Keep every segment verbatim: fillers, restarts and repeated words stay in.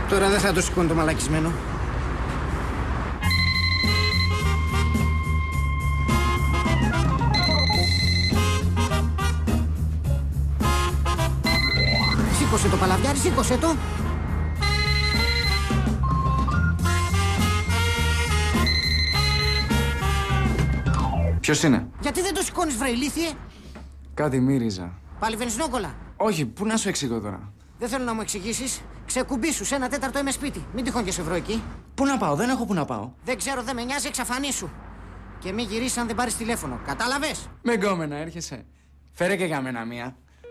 Τώρα δεν θα το σηκώνει το μαλακισμένο. Σήκωσε το παλαβιάρι, σήκωσε το. Ποιος είναι? Γιατί δεν το σηκώνεις, βρε ηλίθιε? Κάτι μύριζα. Πάλι βενζινόκολλα. Όχι, πού να σου εξηγώ τώρα. Δεν θέλω να μου εξηγήσεις. Ξεκουμπήσου, σε ένα τέταρτο είμαι σπίτι. Μην τυχόν και σε βρω εκεί. Πού να πάω, δεν έχω πού να πάω. Δεν ξέρω, δεν με νοιάζει, εξαφανίσου. Και μη γυρίσεις αν δεν πάρεις τηλέφωνο. Κατάλαβες? Με γκόμενα, έρχεσαι. Φέρε και για μένα μία.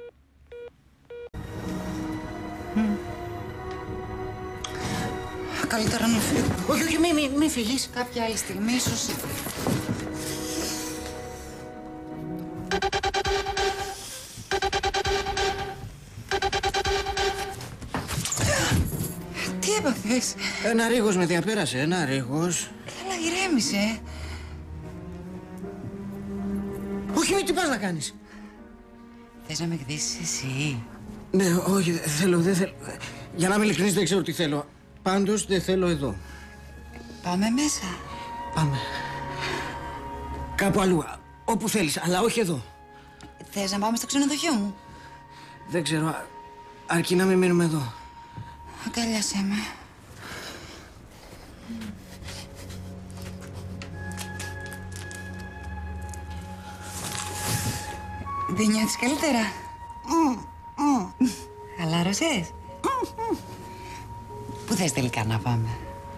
Mm. Καλύτερα να φύγω. Όχι, όχι, μη, μη, μη φύγεις. Κάποια άλλη στιγμή, ίσως. Τι έπαθες? Ένα ρίγος με διαπέρασε, ένα ρίγος. Καλά, ηρέμησε. Όχι, μη, τι πας να κάνεις? Θες να με γδίσεις εσύ? Ναι, όχι, δεν θέλω, δεν θέλω. Για να είμαι ειλικρινής, δεν ξέρω τι θέλω. Πάντως δεν θέλω εδώ. Πάμε μέσα. Πάμε. Κάπου αλλού, όπου θέλεις, αλλά όχι εδώ. Θες να πάμε στο ξενοδοχείο μου? Δεν ξέρω, α- αρκεί να μην μείνουμε εδώ. Αγκαλιάσέ με. Δεν νιώθεις καλύτερα? Χαλάρωσες? Πού θες τελικά να πάμε?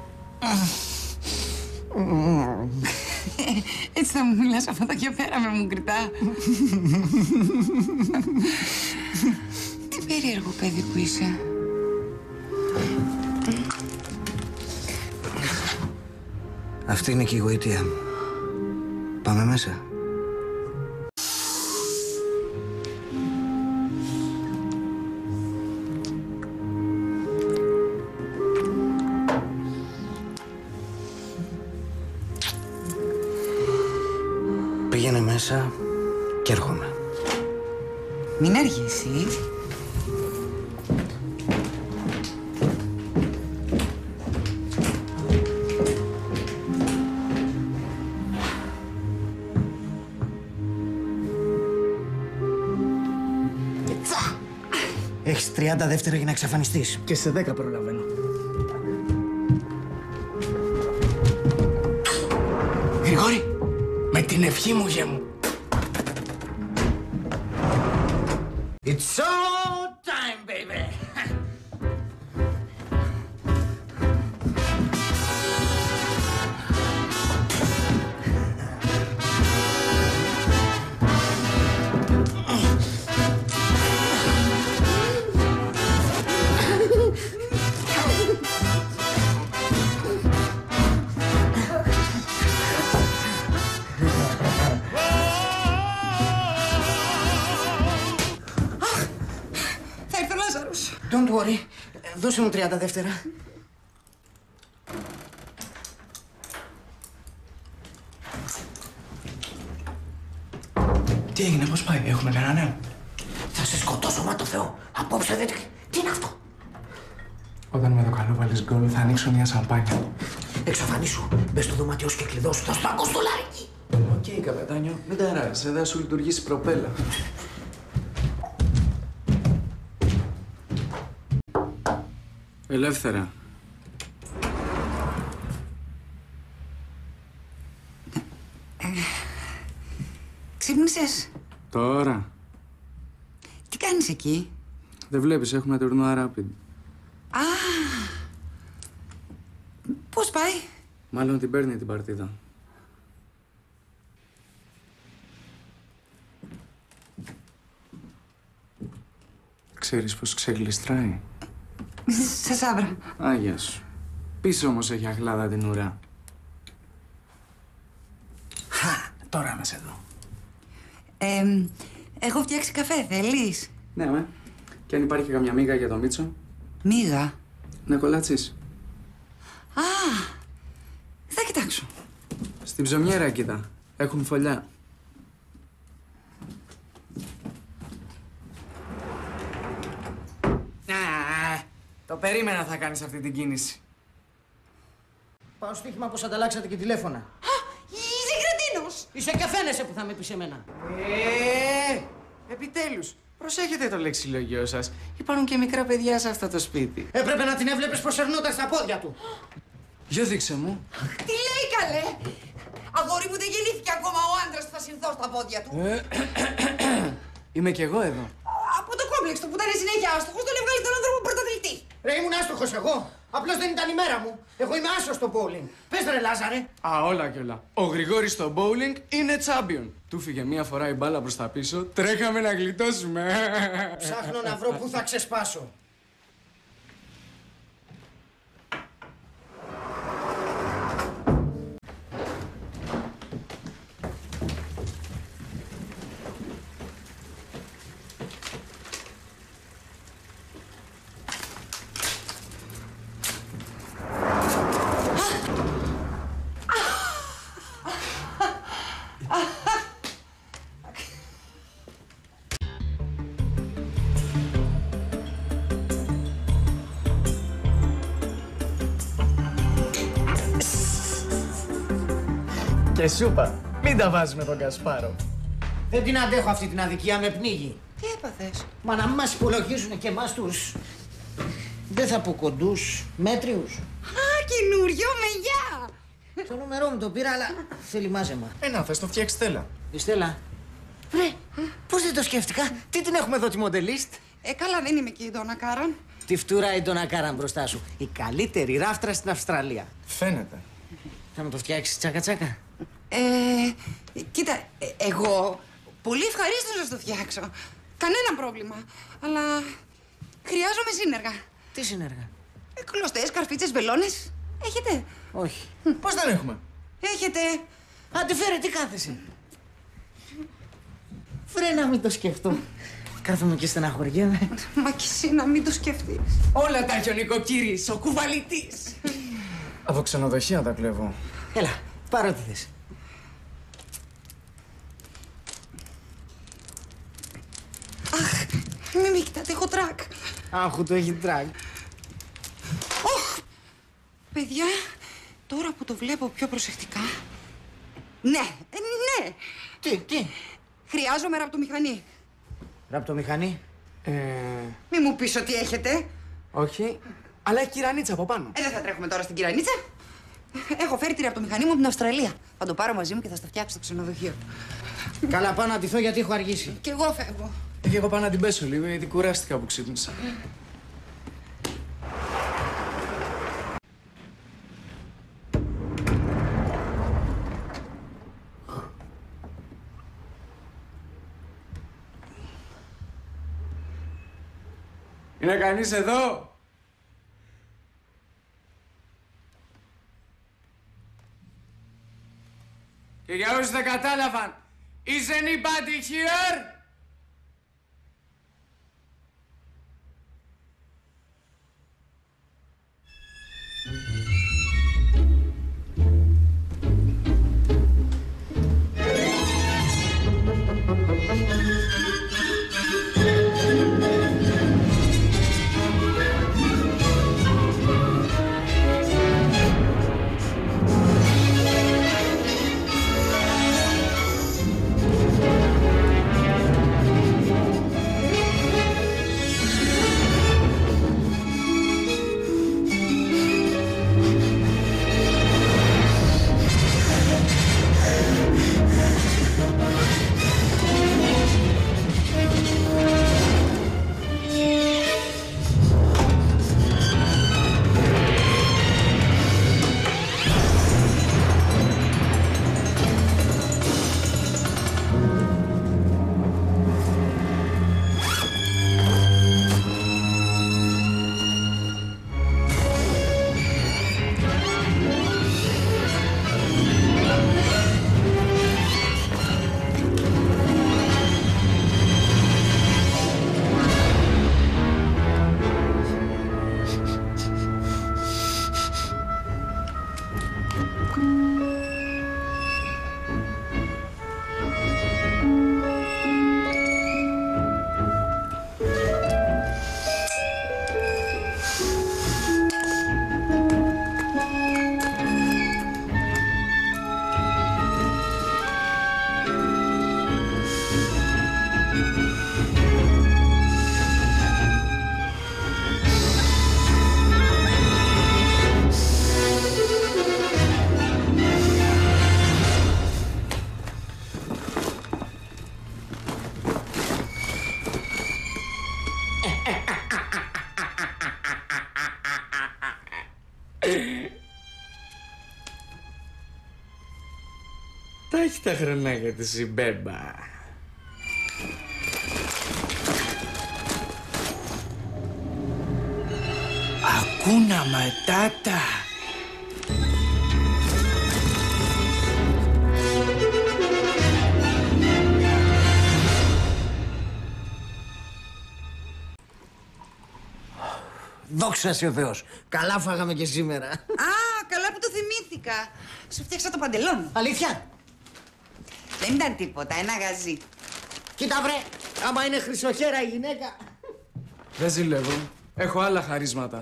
Έτσι θα μου μιλάς από εδώ και πέρα με μουγκριτά. Τι περίεργο παιδί που είσαι. Αυτή είναι και η γοητεία μου. Πάμε μέσα. Πήγαινε μέσα και έρχομαι. Μην αργήσει. Έχεις τριάντα δεύτερα για να εξαφανιστείς. Και σε δέκα προλαβαίνω. Γρηγόρη, με την ευχή μου, γε μου. It's show time, baby! Don't worry. Δώσε μου τριάντα δεύτερα. Τι έγινε, πώς πάει, έχουμε κανένα νέο? Θα σε σκοτώσω, μα το Θεό. Απόψε δεν... Τι είναι αυτό? Όταν με το καλό βάλεις γκολ, θα ανοίξω μια σαμπάνια. Εξαφανίσου. Μπες στο δωμάτιό σου και κλειδώσου. Θα σου παγκώ στο λάρικι. Οκ, okay, καπετάνιο. Μην ταράζεις, εδώ θα σου λειτουργήσει προπέλα. Ελεύθερα. Ξύπνησες? Τώρα. Τι κάνεις εκεί? Δεν βλέπεις, έχουμε τουρνουά Rapid. Α, πώς πάει? Μάλλον την παίρνει την παρτίδα. Ξέρεις πως ξεγλιστράει? Σε σάβρα. Άγια σου. Πίσω όμως έχει αχλάδα την ουρά. Χα, τώρα να σε δω. Ε, έχω φτιάξει καφέ, θέλεις? Ναι, με. Και αν υπάρχει καμιά μίγα για το Μίτσο. Μίγα? Να κολλάτσεις. Α, θα κοιτάξω. Στην ψωμιέρα κοίτα. Έχουν φωλιά. Α, Το περίμενα θα κάνεις αυτή την κίνηση. Πάω στοίχημα πως ανταλλάξατε και τηλέφωνα. Α, είσαι κρατίνος! Είσαι και φαίνεσαι που θα με πεις εμένα. Ε, επιτέλους. Προσέχετε το λεξιλογιό σας. Υπάρχουν και μικρά παιδιά σε αυτό το σπίτι. Έπρεπε να την έβλεπες πως ερνόταν στα πόδια του. Για δείξε μου. Τι λέει καλέ! Αγόρι μου, δεν γεννήθηκε ακόμα ο άντρας που θα συνθώ στα πόδια του. Ε, είμαι κι εγώ εδώ. Από το κόμπλεξ του που ήταν συνέχεια άστοχος, τον έβγαλε τον άνθρωπο πρωταθλητή. Ρε, ήμουν άστοχος εγώ. Απλώς δεν ήταν η μέρα μου. Εγώ είμαι άσος στο bowling. Πες ρε Λάζαρε. Α, όλα κι όλα. Ο Γρηγόρης στο bowling είναι champion. Του φύγε μία φορά η μπάλα προς τα πίσω, τρέχαμε να γλιτώσουμε. Ψάχνω να βρω πού θα ξεσπάσω. Και σούπα, μην τα βάζεις με τον Κασπάρο. Δεν την αντέχω αυτή την αδικία, με πνίγει. Τι έπαθες? Μα να μην μας υπολογίζουν και εμάς τους... Δεν θα πω κοντούς, μέτριους. Α, καινούριο, με γεια! Το νούμερό μου το πήρα, αλλά θέλει μάζεμα. Ε, να θες το φτιάξει Στέλλα. Η Στέλλα. Ρε, πώς δεν το σκέφτηκα. Τι την έχουμε εδώ τη μοντελίστ. Ε, καλά, δεν είμαι και η Ντόνα Κάραν. Τη φτούρα η Ντόνα Κάραν μπροστά σου. Η καλύτερη ράφτρα στην Αυστραλία. Φαίνεται. Θα μου το φτιάξεις τσάκα τσάκα. Ε, κοίτα, ε, εγώ πολύ ευχαρίστως να στο φτιάξω. Κανένα πρόβλημα. Αλλά χρειάζομαι σύνεργα. Τι συνέργα. Ε, κλωστές, καρφίτσες, βελόνες. Έχετε? Όχι. Πώς δεν έχουμε. Έχετε. Άντε φέρε, τι κάθεσαι. Βρε να μην το σκεφτώ. Κάθομαι και στεναχωριέμαι. Μα κι εσύ να μην το σκεφτείς. Όλα τα έχει ο νοικοκύρης, ο κουβαλητής. Από ξενοδοχεία τα κλέβω. Έλα, πάρω τι θες. Αχ, μη με κοιτάτε, έχω τρακ. Άχου, το έχει τρακ. Οχ, παιδιά, τώρα που το βλέπω πιο προσεκτικά... Ναι, ε, ναι, Τι, τι. χρειάζομαι ραπτομηχανή. Ραπτομηχανή. Ε, Μη μου πεις ότι έχετε. όχι, αλλά έχει κυρανίτσα από πάνω. Ε, δεν θα τρέχουμε τώρα στην κυρανίτσα. Έχω φέρει τη ραπτομηχανή μου από την Αυστραλία. Θα το πάρω μαζί μου και θα στα φτιάξω στο ξενοδοχείο. Καλά, πάω να ντυθώ γιατί έχω αργήσει. Κι εγώ φεύγω. Και εγώ πάω να την πέσω λίγο, γιατί κουράστηκα που ξύπνησα. Είναι κανείς εδώ? Και για όσοι δεν κατάλαβαν, is anybody here? Τα έχει τα χρονάκια της η μπέμπα. Ακούνα ματάτα. Δόξα σε ο Θεός. Καλά φάγαμε και σήμερα. Α, καλά που το θυμήθηκα. Σου φτιάξα το παντελόνι. Αλήθεια. Δεν ήταν τίποτα, ένα γαζί. Κοίτα βρε, άμα είναι χρυσοχέρα η γυναίκα. Δεν ζηλεύω. Έχω άλλα χαρίσματα.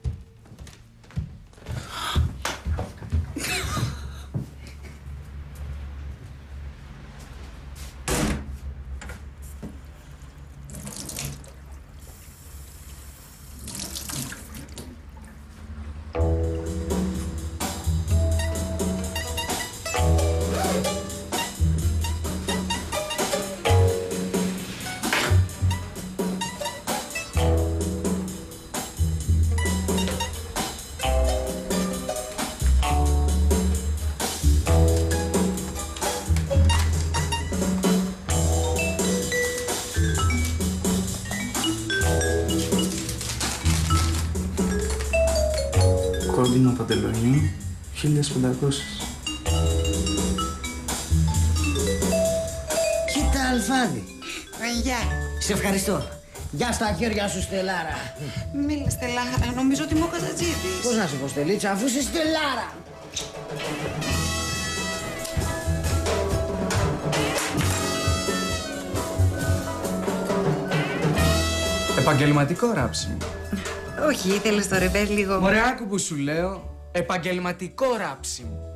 Κόντινο παντελονιού, χίλιες πεντακόσιες. Κοίτα Αλφάδη. Ε, Γεια. Σε ευχαριστώ. Γεια στα χέρια σου Στελάρα. Μίλα, Στελάρα, νομίζω ότι είμαι ο Καζατζίδης. Πώς να σου πω Στελίτσα, αφού είσαι Στελάρα. Επαγγελματικό ράψιμο. Όχι, ήθελες το ρεβέρ λίγο. Μωρέ, άκου που σου λέω. Επαγγελματικό ράψιμο.